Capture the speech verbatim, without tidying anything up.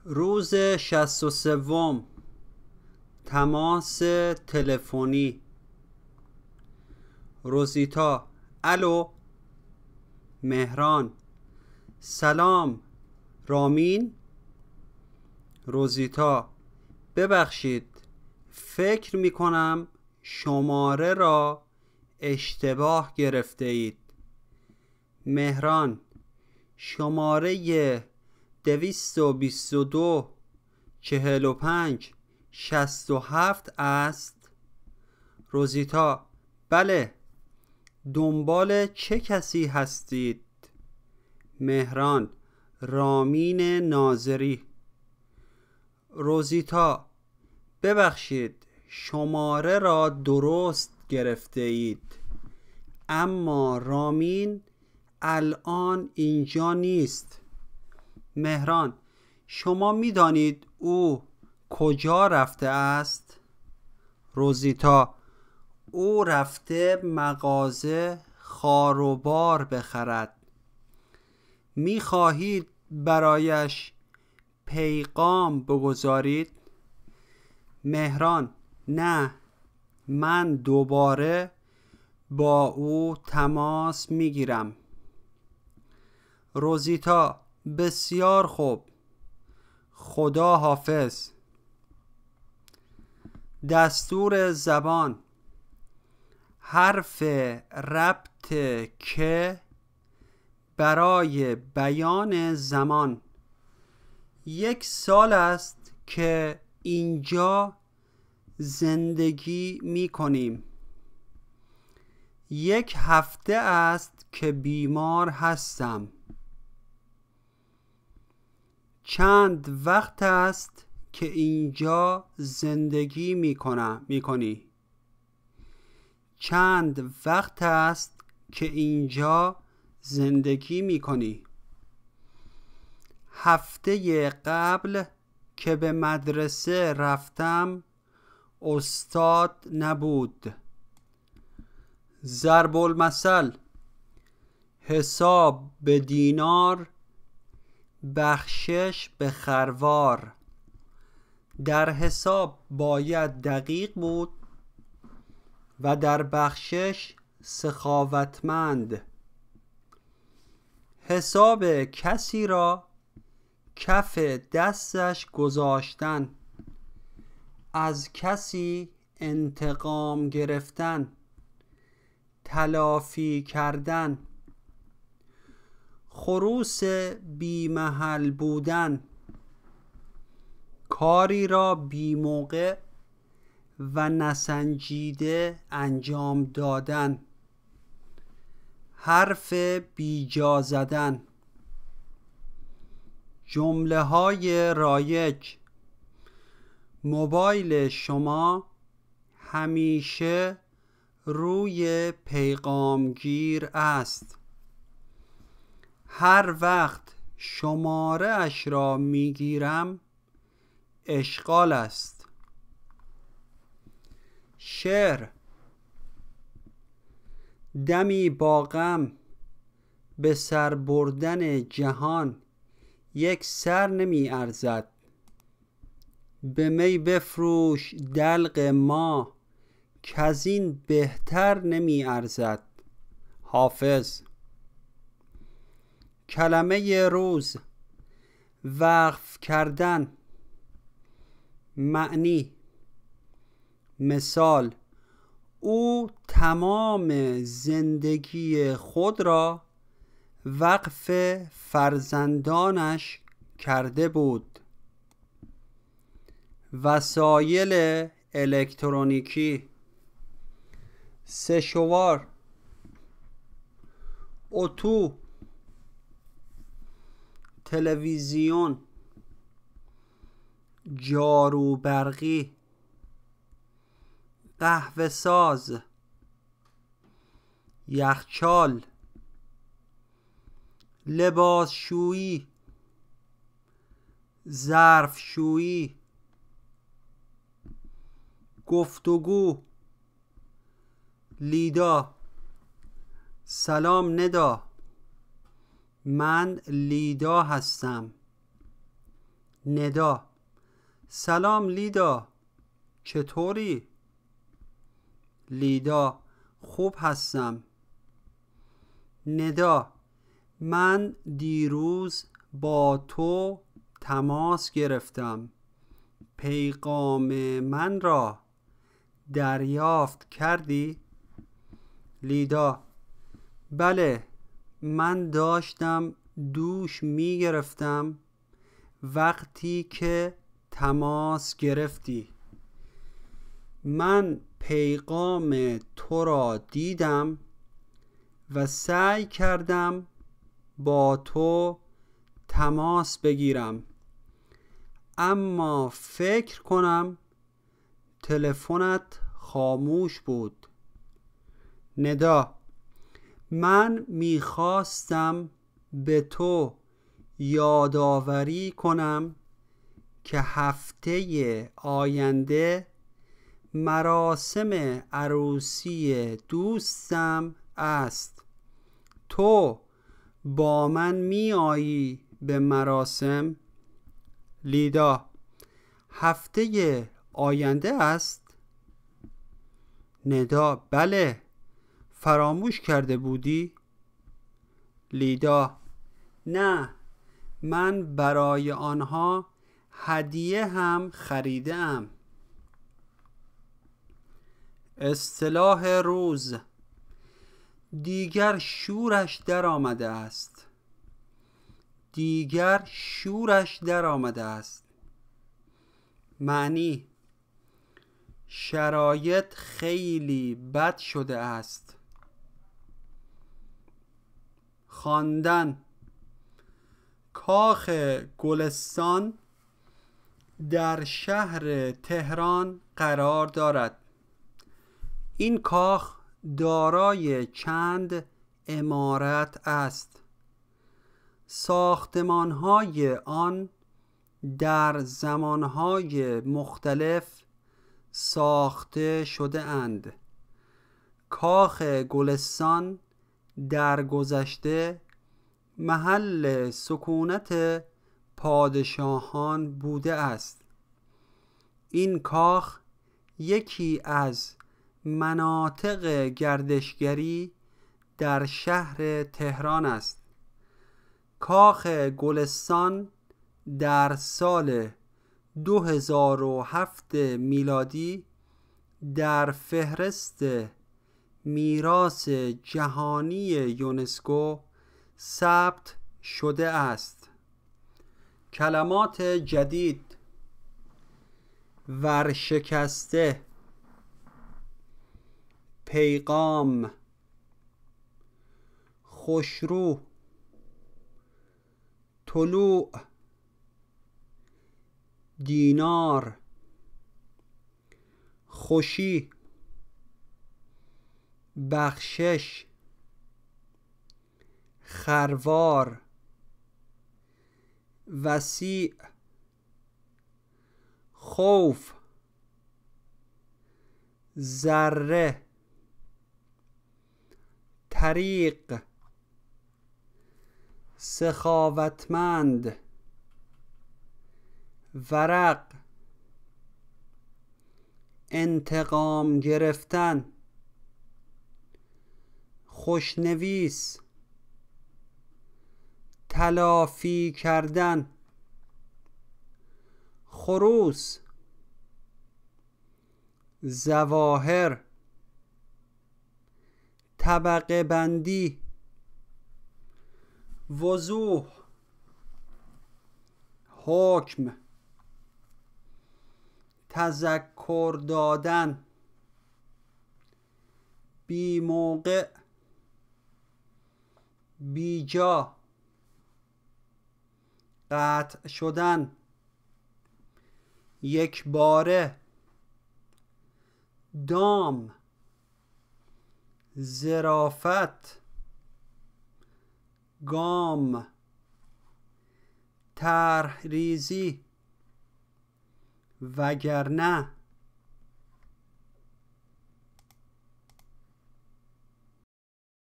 روز شصت و سوم، تماس تلفنی. روزیتا: الو. مهران: سلام. رامین؟ روزیتا: ببخشید، فکر می کنم شماره را اشتباه گرفته اید. مهران: شماره دویست و بیست و دو چهل و پنج شصت و هفت است. روزیتا: بله. دنبال چه کسی هستید؟ مهران: رامین ناظری. روزیتا: ببخشید، شماره را درست گرفته اید، اما رامین الان اینجا نیست. مهران: شما می دانید او کجا رفته است؟ روزیتا: او رفته مغازه خاروبار بخرد. می خواهید برایش پیغام بگذارید؟ مهران: نه، من دوباره با او تماس می گیرم. روزیتا: بسیار خوب. خدا حافظ. دستور زبان. حرف ربط که برای بیان زمان. یک سال است که اینجا زندگی می کنیم. یک هفته است که بیمار هستم. چند وقت است که اینجا زندگی می کنم می کنی؟ چند وقت است که اینجا زندگی می کنی؟ هفته قبل که به مدرسه رفتم استاد نبود. ضرب المثل: حساب به دینار، بخشش به خروار. در حساب باید دقیق بود و در بخشش سخاوتمند. حساب کسی را کف دستش گذاشتن، از کسی انتقام گرفتن، تلافی کردن. خروس بی محل بودن، کاری را بی موقع و نسنجیده انجام دادن. حرف بی جا زدن. جمله های رایج: موبایل شما همیشه روی پیغامگیر است. هر وقت شماره اش را می گیرم اشغال است. شعر. دمی با غم به سر بردن جهان یک سر نمی ارزد. به می بفروش دلق ما کزین بهتر نمی ارزد. حافظ. کلمه روز. وقف کردن. معنی: مثال: او تمام زندگی خود را وقف فرزندانش کرده بود. وسایل الکترونیکی. سشوار. اتو. تلویزیون. جارو برقی. قهوه ساز. یخچال. لباسشویی. ظرفشویی. گفتگو. لیدا. سلام ندا، من لیدا هستم. ندا: سلام لیدا، چطوری؟ لیدا: خوب هستم. ندا: من دیروز با تو تماس گرفتم. پیغام من را دریافت کردی؟ لیدا: بله، من داشتم دوش می گرفتم وقتی که تماس گرفتی. من پیغام تو را دیدم و سعی کردم با تو تماس بگیرم، اما فکر کنم تلفنت خاموش بود. ندا: من میخواستم به تو یادآوری کنم که هفته آینده مراسم عروسی دوستم است. تو با من می آیی به مراسم؟ لیدا: هفته آینده است؟ ندا: بله، فراموش کرده بودی؟ لیدا: نه، من برای آنها هدیه هم خریدم. اصطلاح روز: دیگر شورش در آمده است. دیگر شورش در آمده است. معنی: شرایط خیلی بد شده است. خواندن: کاخ گلستان در شهر تهران قرار دارد. این کاخ دارای چند عمارت است. ساختمان‌های آن در زمانهای مختلف ساخته شده اند. کاخ گلستان در گذشته محل سکونت پادشاهان بوده است. این کاخ یکی از مناطق گردشگری در شهر تهران است. کاخ گلستان در سال دو هزار و هفت میلادی در فهرست میراث جهانی یونسکو ثبت شده است. کلمات جدید: ورشکسته، پیغام، خوشرو، طلوع، دینار، خوشی، بخشش، خروار، وسیع، خوف، ذره، طریق، سخاوتمند، ورق، انتقام گرفتن، خوشنویس، تلافی کردن، خروس، ظواهر، طبقه بندی، وضوح، حکم، تذکر دادن، بی موقع، بیجا، قطع شدن، یک باره، دام، ظرافت، گام، طرح ریزی، وگرنه،